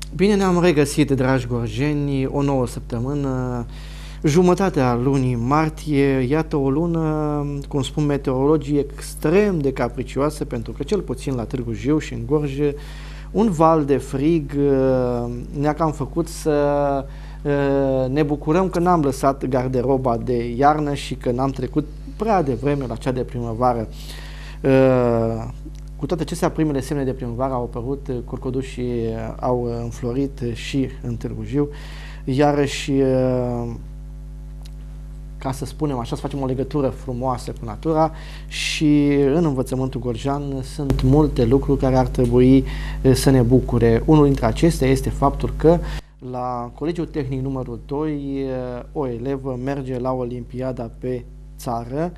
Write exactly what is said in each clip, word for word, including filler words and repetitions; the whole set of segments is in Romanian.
Bine ne-am regăsit, dragi gorjeni, o nouă săptămână, jumătatea lunii martie, iată o lună, cum spun meteorologii, extrem de capricioasă, pentru că cel puțin la Târgu Jiu și în Gorj, un val de frig ne-a cam făcut să ne bucurăm că n-am lăsat garderoba de iarnă și că n-am trecut prea devreme la cea de primăvară. Cu toate acestea, primele semne de primăvară au apărut, curcodușii au înflorit și în Târgu Jiu, iarăși, ca să spunem așa, să facem o legătură frumoasă cu natura, și în învățământul gorjean sunt multe lucruri care ar trebui să ne bucure. Unul dintre acestea este faptul că la Colegiul Tehnic numărul doi o elevă merge la Olimpiada pe țară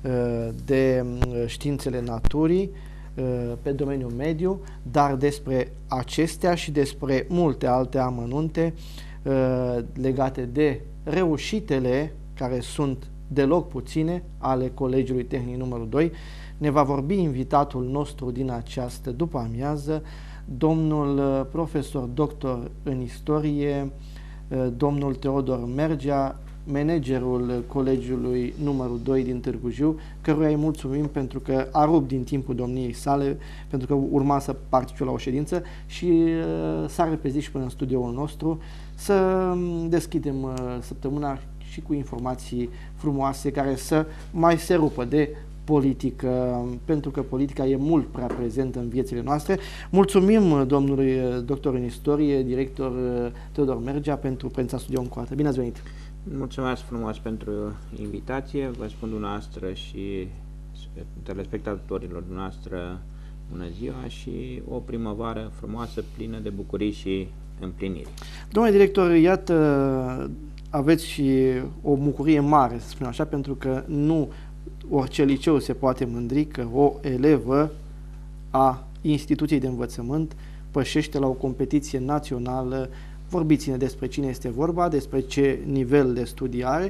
de științele naturii pe domeniul mediu, dar despre acestea și despre multe alte amănunte legate de reușitele, care sunt deloc puține, ale Colegiului Tehnic numărul doi, ne va vorbi invitatul nostru din această după-amiază, domnul profesor doctor în istorie, domnul Teodor Mergea, managerul Colegiului numărul doi din Târgu Jiu, căruia îi mulțumim pentru că a rupt din timpul domniei sale, pentru că urma să participe la o ședință și uh, s-a repezit și până în studioul nostru să deschidem uh, săptămâna și cu informații frumoase care să mai se rupă de politică, pentru că politica e mult prea prezentă în viețile noastre. Mulțumim domnului doctor în istorie, director Teodor Mergea, pentru prezența studioului în coartă. Bine ați venit! Mulțumesc frumos pentru invitație, vă spun dumneavoastră și telespectatorilor dumneavoastră bună ziua și o primăvară frumoasă, plină de bucurii și împliniri. Domnule director, iată, aveți și o bucurie mare, să spunem așa, pentru că nu orice liceu se poate mândri că o elevă a instituției de învățământ pășește la o competiție națională. Vorbiți-ne despre cine este vorba, despre ce nivel de studii are,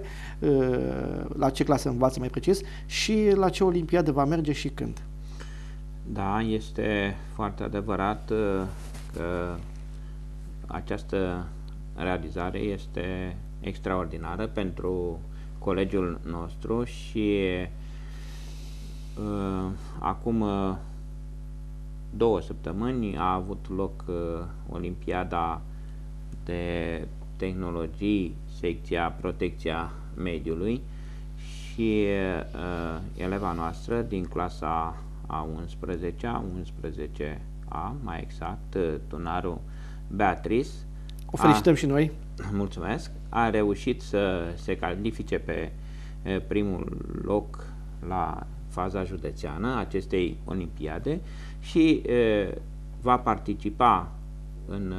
la ce clasă învață mai precis și la ce olimpiadă va merge și când. Da, este foarte adevărat că această realizare este extraordinară pentru colegiul nostru și uh, acum uh, două săptămâni a avut loc uh, Olimpiada de tehnologii, secția protecția mediului și uh, eleva noastră din clasa a unsprezecea, unsprezece A, mai exact, Tunaru Beatrice. O felicităm a, și noi. Mulțumesc. A reușit să se califice pe primul loc la faza județeană acestei olimpiade și e, va participa în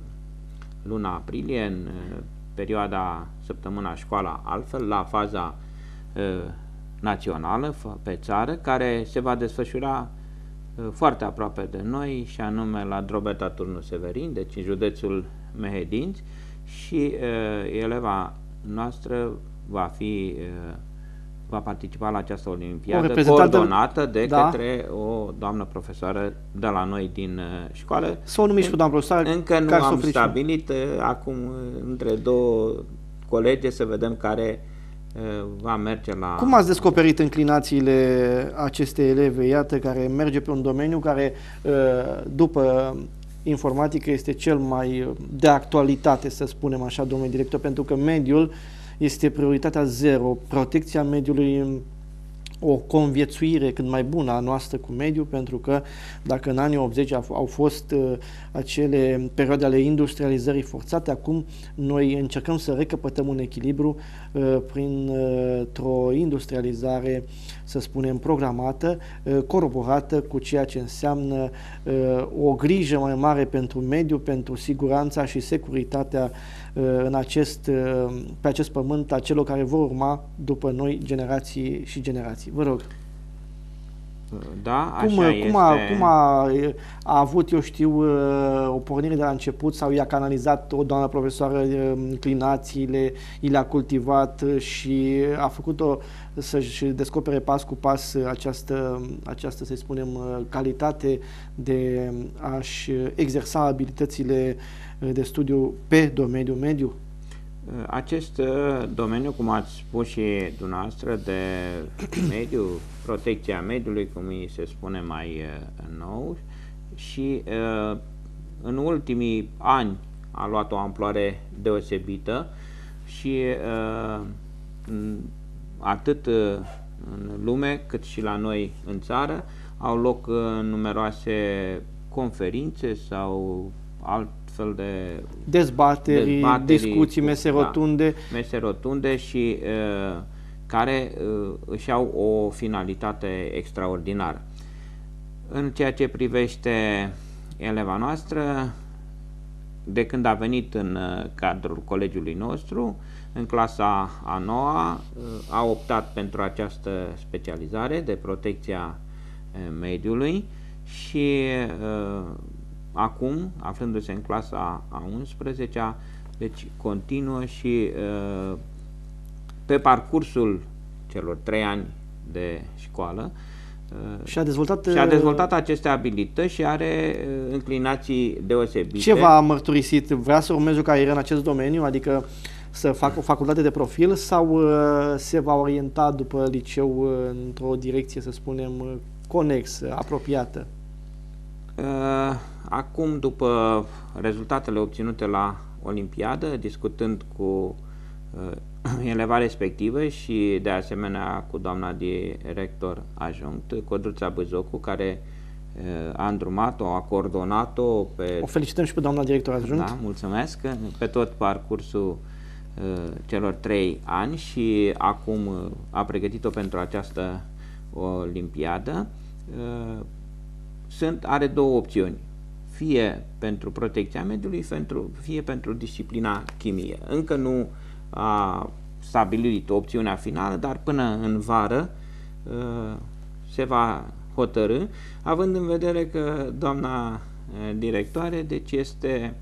luna aprilie, în perioada săptămâna școala altfel, la faza e, națională pe țară, care se va desfășura e, foarte aproape de noi, și anume la Drobeta Turnu Severin, deci în județul Mehedinți, și uh, eleva noastră va fi uh, va participa la această olimpiadă coordonată de da. către o doamnă profesoară de la noi din uh, școală. Să o numiți cu doamnă profesoară. Încă nu am stabilit, uh, acum între două colege să vedem care uh, va merge la... Cum ați descoperit înclinațiile acestei eleve, iată, care merge pe un domeniu care uh, după informatică este cel mai de actualitate, să spunem așa, domnule director, pentru că mediul este prioritatea zero, protecția mediului, o conviețuire cât mai bună a noastră cu mediul, pentru că dacă în anii optzeci au fost uh, acele perioade ale industrializării forțate, acum noi încercăm să recăpătăm un echilibru uh, printr-o uh, industrializare, să spunem, programată, uh, coroborată cu ceea ce înseamnă uh, o grijă mai mare pentru mediu, pentru siguranța și securitatea uh, în acest, uh, pe acest pământ a celor care vor urma după noi generații și generații. Vă rog. Da, cum, așa cum, este. a, cum a, a avut, eu știu, o pornire de la început sau i-a canalizat o doamnă profesoară inclinațiile, i le-a cultivat și a făcut-o să-și descopere pas cu pas această, această, să spunem, calitate de a-și exersa abilitățile de studiu pe domeniul mediu? Acest domeniu, cum ați spus și dumneavoastră, de mediu, protecția mediului, cum îi se spune mai nou, și în ultimii ani a luat o amploare deosebită și atât în lume cât și la noi în țară au loc numeroase conferințe sau alt fel de dezbateri, dezbateri discuții, mese rotunde. Da, mese rotunde și uh, care uh, își au o finalitate extraordinară. În ceea ce privește eleva noastră, de când a venit în uh, cadrul colegiului nostru, în clasa a noua, uh, a optat pentru această specializare de protecția uh, mediului și uh, acum, aflându-se în clasa a unsprezecea, deci continuă și uh, pe parcursul celor trei ani de școală uh, și-a dezvoltat, și-a dezvoltat aceste abilități și are uh, inclinații deosebite. Ce v-a mărturisit? Vrea să urmeze o carieră în acest domeniu, adică să facă o facultate de profil sau uh, se va orienta după liceu uh, într-o direcție, să spunem, conexă, apropiată? Uh, Acum, după rezultatele obținute la Olimpiadă, discutând cu uh, eleva respectivă și de asemenea cu doamna director adjunct, Codruța Bâzocu, care uh, a îndrumat-o, a coordonat-o pe... O felicităm și pe doamna director adjunct. Da, mulțumesc, pe tot parcursul uh, celor trei ani și acum uh, a pregătit-o pentru această Olimpiadă. Uh, sunt, are două opțiuni. Fie pentru protecția mediului, fie pentru disciplina chimie. Încă nu a stabilit opțiunea finală, dar până în vară se va hotărâ, având în vedere că doamna directoare, deci este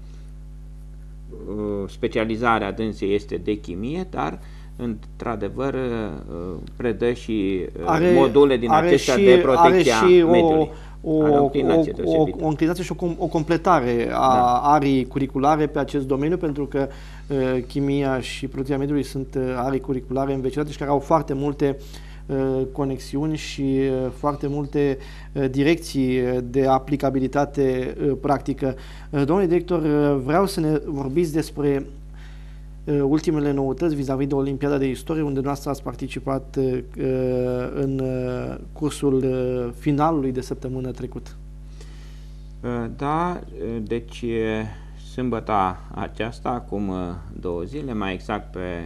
specializarea dânsei este de chimie, dar într-adevăr predă și are, module din acestea de protecția are și mediului. O, o, o, o, o înclinație și o, o completare a da. arii curriculare pe acest domeniu, pentru că uh, chimia și protecția mediului sunt uh, arii curriculare învecinate și care au foarte multe uh, conexiuni și uh, foarte multe uh, direcții de aplicabilitate uh, practică. Uh, domnule director, uh, vreau să ne vorbiți despre ultimele noutăți vis-a-vis de Olimpiada de Istorie, unde dumneavoastră ați participat uh, în uh, cursul uh, finalului de săptămână trecut. Uh, da, deci sâmbăta aceasta, acum uh, două zile, mai exact pe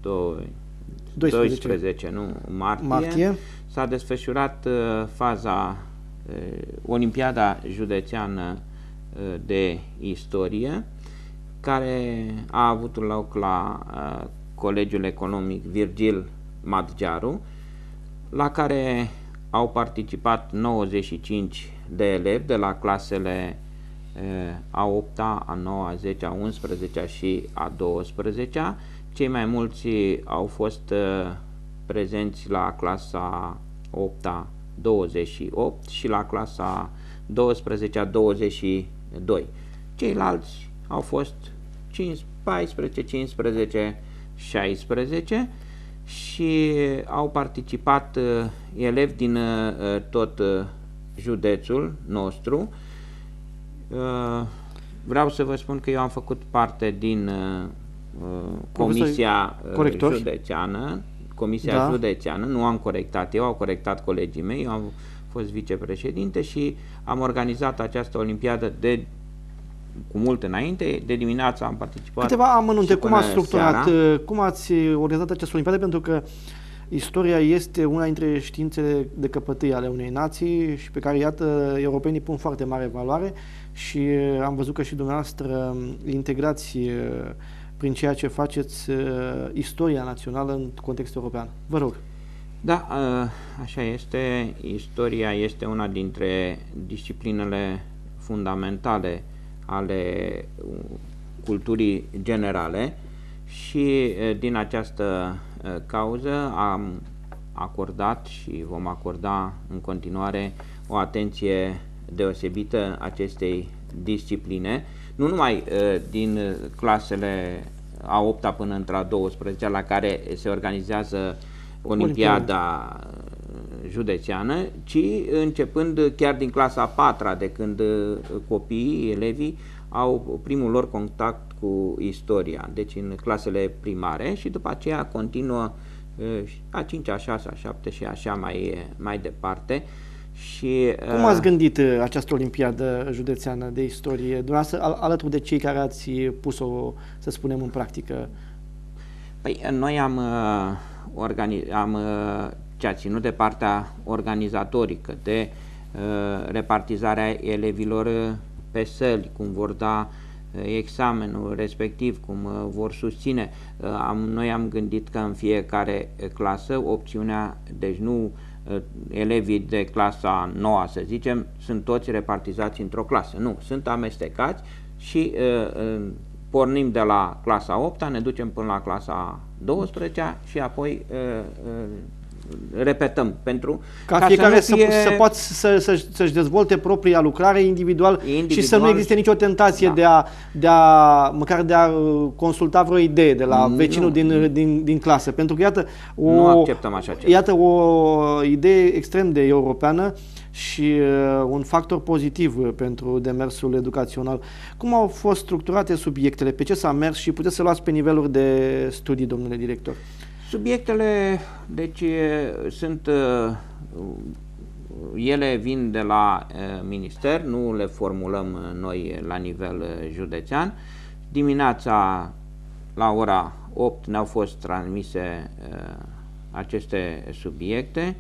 doisprezece, nu, martie, martie. s-a desfășurat uh, faza uh, Olimpiada Județeană uh, de Istorie, care a avut loc la uh, Colegiul Economic Virgil Madgearu, la care au participat nouăzeci și cinci de elevi de la clasele uh, a opta, a noua, a zecea, a unsprezecea și a douăsprezecea. Cei mai mulți au fost uh, prezenți la clasa opta douăzeci și opt și la clasa douăsprezecea douăzeci și doi. Ceilalți au fost paisprezece, cincisprezece, șaisprezece și au participat uh, elevi din uh, tot uh, județul nostru. Uh, vreau să vă spun că eu am făcut parte din uh, comisia uh, județeană, comisia da. județeană, nu am corectat eu, au corectat colegii mei, eu am fost vicepreședinte și am organizat această olimpiadă de cu mult înainte, de dimineață am participat. Câteva amănunte, cum ați structurat, seara. cum ați organizat această olimpiadă, pentru că istoria este una dintre științele de căpătâi ale unei nații și pe care, iată, europenii pun foarte mare valoare și am văzut că și dumneavoastră integrați prin ceea ce faceți istoria națională în context european. Vă rog. Da, așa este. Istoria este una dintre disciplinele fundamentale ale culturii generale și din această cauză am acordat și vom acorda în continuare o atenție deosebită acestei discipline, nu numai din clasele a opta până între a douăsprezecea, la care se organizează Olimpiada județeană, ci începând chiar din clasa a patra, de când copiii, elevii, au primul lor contact cu istoria, deci în clasele primare, și după aceea continuă a cincea, a șasea, a șaptea și așa mai, mai departe. Și, cum ați gândit această Olimpiadă județeană de istorie, dumneavoastră, al, alături de cei care ați pus-o, să spunem, în practică? Păi, noi am, organiz, am ce a ținut de partea organizatorică, de uh, repartizarea elevilor pe săli, cum vor da examenul respectiv, cum vor susține. Am, noi am gândit că în fiecare clasă opțiunea, deci nu elevii de clasa nouă, să zicem, sunt toți repartizați într-o clasă. Nu, sunt amestecați și uh, pornim de la clasa a opta, ne ducem până la clasa a douăsprezecea și apoi uh, uh, repetăm pentru ca, ca fiecare să, fie... să, să poată să, să, să-și dezvolte propria lucrare individual, individual și să nu existe nicio tentație, da, de a, de a măcar de a consulta vreo idee de la vecinul din, din, din clasă, pentru că iată o, nu acceptăm așa ceva. Iată o idee extrem de europeană și uh, un factor pozitiv pentru demersul educațional. Cum au fost structurate subiectele? Pe ce s-a mers și puteți să luați pe niveluri de studii, domnule director? Subiectele, deci, sunt, ele vin de la minister, nu le formulăm noi la nivel județean. Dimineața, la ora opt, ne-au fost transmise aceste subiecte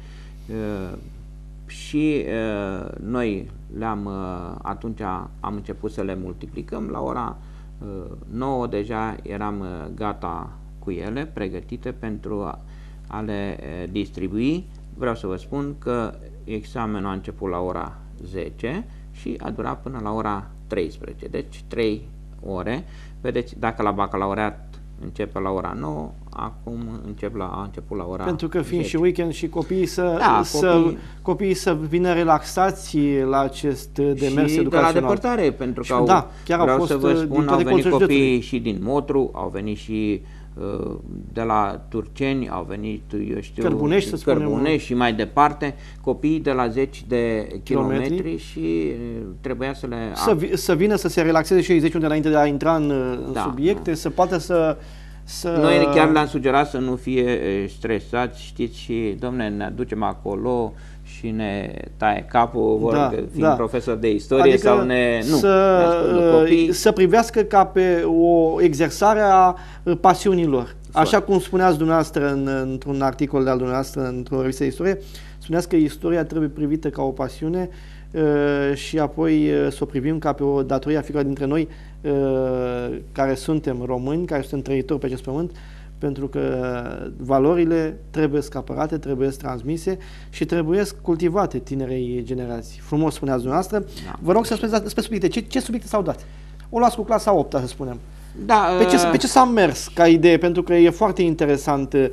și noi le-am, atunci am început să le multiplicăm. La ora nouă deja eram gata cu ele, pregătite pentru a, a le distribui. Vreau să vă spun că examenul a început la ora zece și a durat până la ora treisprezece, deci trei ore. Vedeți, dacă la bacalaureat începe la ora nouă, acum încep la, a început la ora pentru că fiind zece. Și weekend și copiii să, da, să, copii... copiii să vină relaxați la acest demers și educațional. de la depărtare, pentru că au, da, chiar vreau au fost să vă spun, au venit copiii județului. și din Motru, au venit și de la Turceni, au venit, eu știu, Cărbunești, să Cărbunești și mai departe, copiii de la zeci de kilometri, kilometri și trebuia să le... Să, vi, să vină să se relaxeze și ei zece minute înainte de a intra în, în da, subiecte, da. să poată să... să... Noi chiar le-am sugerat să nu fie stresați, știți, și, domne, ne aducem acolo și ne taie capul, vor da, fiind da. profesor de istorie, adică sau ne... Nu, să, ne să privească ca pe o exersare a pasiunilor. Așa cum spuneați dumneavoastră în, într-un articol de al dumneavoastră într-o revistă de istorie, spuneați că istoria trebuie privită ca o pasiune uh, și apoi uh, să o privim ca pe o datorie a fiecare dintre noi uh, care suntem români, care suntem trăitori pe acest pământ, pentru că valorile trebuie apărate, trebuie transmise și trebuie cultivate tinerei generații. Frumos spuneați dumneavoastră. Da. Vă rog să spuneți despre subiecte. Ce, ce subiecte s-au dat? O luați cu clasa a opta, să spunem. Da, pe ce, pe ce s-a mers ca idee? Pentru că e foarte interesant uh,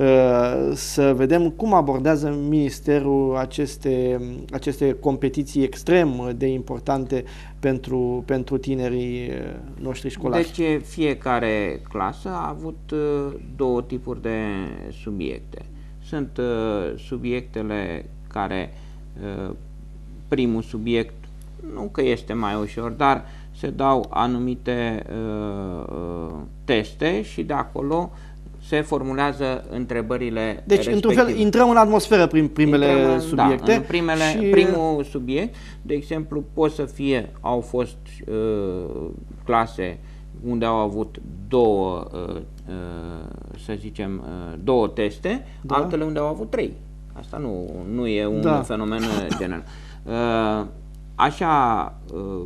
să vedem cum abordează Ministerul aceste, aceste competiții extrem de importante pentru, pentru tinerii noștri școlari. Deci fiecare clasă a avut uh, două tipuri de subiecte. Sunt uh, subiectele care, uh, primul subiect, nu că este mai ușor, dar se dau anumite uh, teste și de acolo se formulează întrebările deci, respective. într-un fel, intrăm în atmosferă prin primele intrăm, subiecte. Da, în primele, și... primul subiect, de exemplu, pot să fie, au fost uh, clase unde au avut două, uh, uh, să zicem, uh, două teste, da. Altele unde au avut trei. Asta nu, nu e un da. fenomen general. Uh, așa, uh,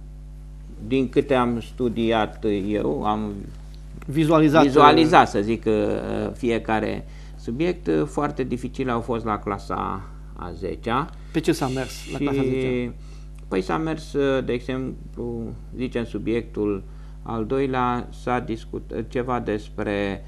din câte am studiat eu, am vizualizat, vizualizat să zic, fiecare subiect. Foarte dificile au fost la clasa a zecea. Pe ce s-a mers la clasa a zecea? Păi s-a mers, de exemplu, zicem subiectul al doilea, s-a discutat ceva despre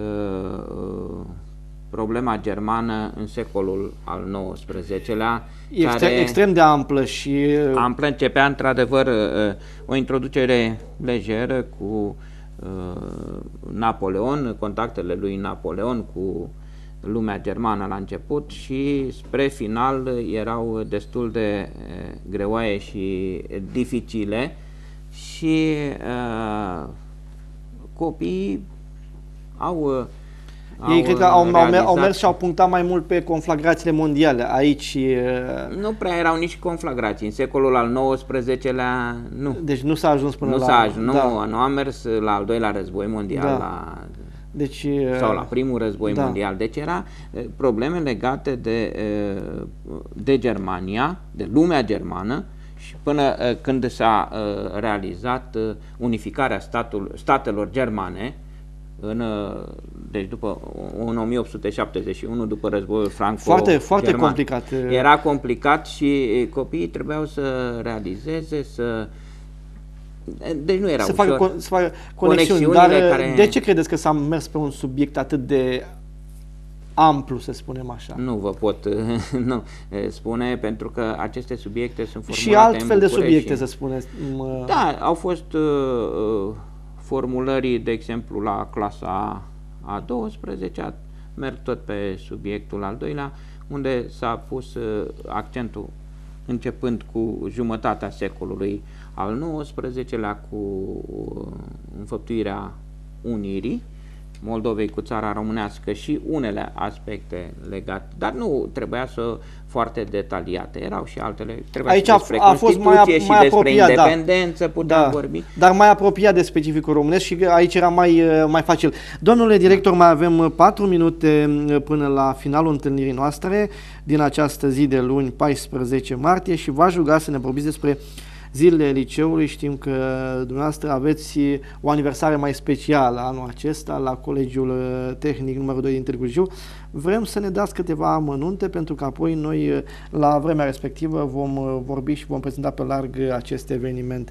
uh, problema germană în secolul al nouăsprezecelea. Extrem, care extrem de amplă și... Amplă, începea într-adevăr o introducere lejeră cu uh, Napoleon, contactele lui Napoleon cu lumea germană la început și spre final erau destul de uh, greoaie și dificile și uh, copiii au uh, Ei cred că au, au, au mers și au punctat mai mult pe conflagrațiile mondiale. Aici... Nu prea erau nici conflagrații. În secolul al nouăsprezecelea nu. Deci nu s-a ajuns până nu la... S-a ajuns, nu, da. nu a mers la al doilea război mondial da. la, deci, sau la primul război da. mondial. Deci era probleme legate de, de Germania, de lumea germană, și până când s-a realizat unificarea statul, statelor germane, în, deci după în o mie opt sute șaptezeci și unu, după războiul franco-german. Foarte, foarte complicat. Era complicat și copiii trebuiau să realizeze, să... Deci nu era să ușor. Facă, să facă conexiuni, dar care... de ce credeți că s-a mers pe un subiect atât de amplu, să spunem așa? Nu vă pot nu, spune, pentru că aceste subiecte sunt formulate și altfel de subiecte, și... să spuneți. Da, au fost uh, formulări, de exemplu, la clasa a douăsprezecea, merg tot pe subiectul al doilea, unde s-a pus uh, accentul începând cu jumătatea secolului al nouăsprezecelea, cu uh, înfăptuirea unirii Moldovei cu țara românească și unele aspecte legate, dar nu trebuia să foarte detaliate, erau și altele, trebuia aici și despre a, a fost mai, și mai despre apropiat, independență, da. puteam da. vorbi. Dar mai apropiat de specificul românesc și aici era mai, mai facil. Domnule director, mai avem patru minute până la finalul întâlnirii noastre din această zi de luni, paisprezece martie, și v-aș ruga să ne vorbiți despre zilele liceului. Știm că dumneavoastră aveți o aniversare mai specială anul acesta la Colegiul Tehnic numărul doi din Târgu Jiu. Vrem să ne dați câteva amănunte, pentru că apoi noi la vremea respectivă vom vorbi și vom prezenta pe larg acest eveniment.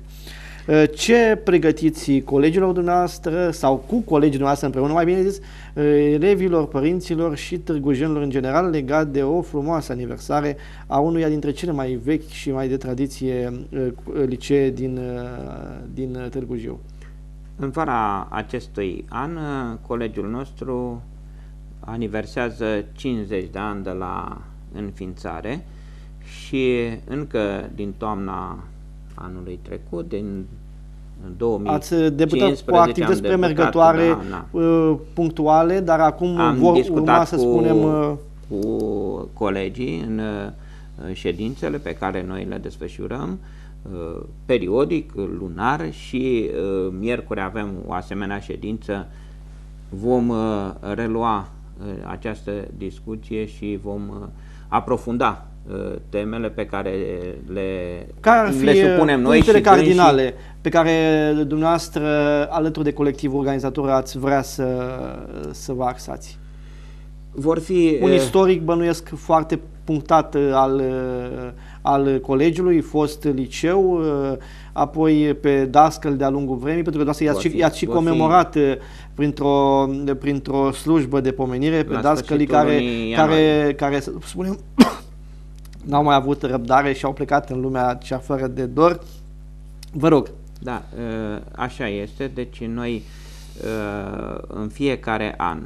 Ce pregătiți colegilor dumneavoastră sau cu colegii dumneavoastră împreună, mai bine zis, elevilor, părinților și târgujenilor în general, legat de o frumoasă aniversare a unuia dintre cele mai vechi și mai de tradiție licee din, din Târgu Jiu? În vara acestui an, colegiul nostru aniversează cincizeci de ani de la înființare și încă din toamna anului trecut, din două mii cincisprezece, ați debutat cu activități premergătoare, da, da. punctuale, dar acum am vor urma, cu, să spunem... cu colegii în ședințele pe care noi le desfășurăm periodic, lunar, și miercuri avem o asemenea ședință. Vom relua această discuție și vom aprofunda temele pe care le, care ar fi le supunem noi și cardinale și... pe care dumneavoastră, alături de colectivul organizator, ați vrea să, să vă axați? Vor fi un istoric, bănuiesc, foarte punctat al, al colegiului, fost liceu, apoi pe dascăl de-a lungul vremii, pentru că i-ați și, și comemorat printr-o printr-o slujbă de pomenire pe dascălii care, care, care, să spunem, n-au mai avut răbdare și au plecat în lumea cea fără de dor. Vă rog. Da, așa este. Deci noi în fiecare an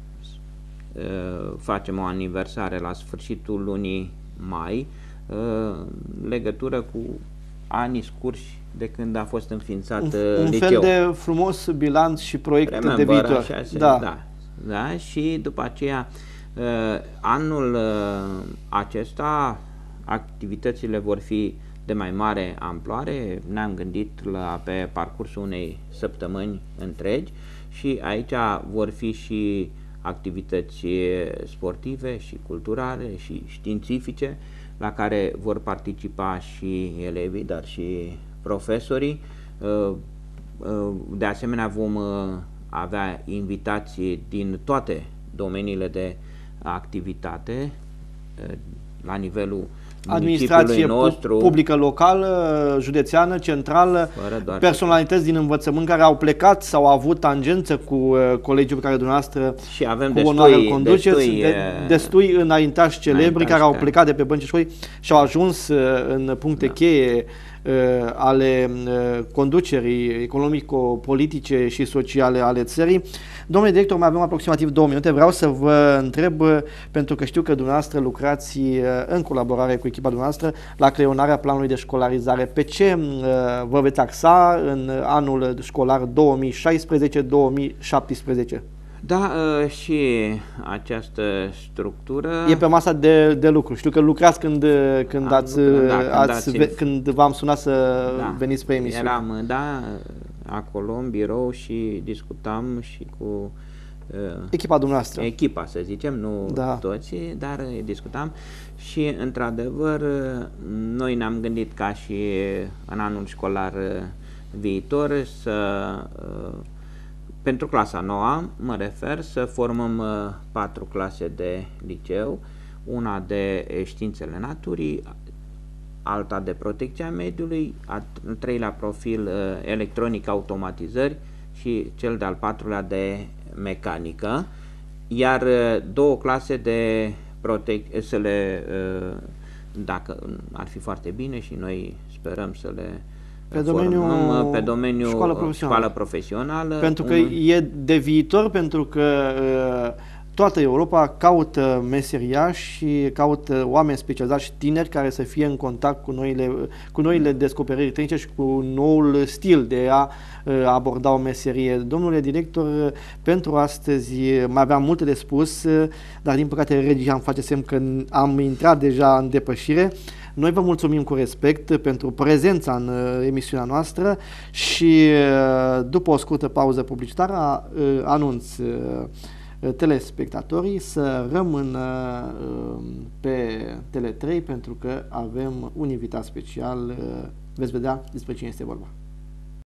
facem o aniversare la sfârșitul lunii mai, legătură cu anii scurși de când a fost înființat un, liceul. Un fel de frumos bilanț și proiect Remember, de viitor. Așa se, da. Da, da. Și după aceea, anul acesta activitățile vor fi de mai mare amploare. Ne-am gândit la, pe parcursul unei săptămâni întregi, și aici vor fi și activități sportive și culturale și științifice, la care vor participa și elevii, dar și profesorii. De asemenea, vom avea invitații din toate domeniile de activitate la nivelul administrație nostru, publică locală, județeană, centrală, personalități din învățământ care au plecat sau au avut tangență cu uh, colegiul pe care dumneavoastră și avem cu onoare îl conduceți, destui, de, destui înaintași celebri înaintași care au plecat de pe bănci școli și au ajuns uh, în puncte da. cheie uh, ale uh, conducerii economico-politice și sociale ale țării. Domnule director, mai avem aproximativ două minute. Vreau să vă întreb, pentru că știu că dumneavoastră lucrați în colaborare cu echipa dumneavoastră la creionarea planului de școlarizare. Pe ce vă veți axa în anul școlar două mii șaisprezece două mii șaptesprezece? Da, și această structură... E pe masa de, de lucru. Știu că lucrați când, când, ați, da, când, ați, când v-am sunat să da, veniți pe emisiune. Eram, da, acolo în birou și discutam și cu uh, echipa dumneavoastră. Echipa, să zicem, nu da. toți, dar discutam și, într-adevăr, noi ne-am gândit ca și în anul școlar viitor să... Uh, pentru clasa nouă, mă refer, să formăm uh, patru clase de liceu, una de științele naturii, alta de protecția mediului, al treilea profil uh, electronic automatizări și cel de-al patrulea de mecanică, iar uh, două clase de protecție, să le, uh, dacă ar fi foarte bine și noi sperăm să le pe domeniul, formăm, pe domeniul școală profesională. școală profesională. Pentru că un... e de viitor, pentru că uh, toată Europa caută meseriași și caută oameni specializați, tineri care să fie în contact cu noile, cu noile descoperiri tehnice și cu noul stil de a aborda o meserie. Domnule director, pentru astăzi mai aveam multe de spus, dar din păcate regia îmi face semn că am intrat deja în depășire. Noi vă mulțumim cu respect pentru prezența în emisiunea noastră și după o scurtă pauză publicitară anunț telespectatorii să rămână pe Tele trei pentru că avem un invitat special. Veți vedea despre cine este vorba.